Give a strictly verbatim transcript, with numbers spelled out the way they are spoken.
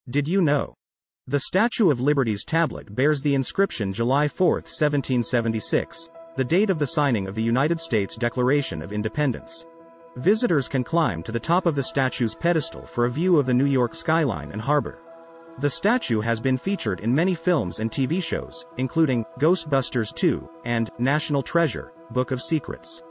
Did you know? The Statue of Liberty's tablet bears the inscription July fourth, seventeen seventy-six, the date of the signing of the United States Declaration of Independence. Visitors can climb to the top of the statue's pedestal for a view of the New York skyline and harbor. The statue has been featured in many films and T V shows, including Ghostbusters two and National Treasure: Book of Secrets.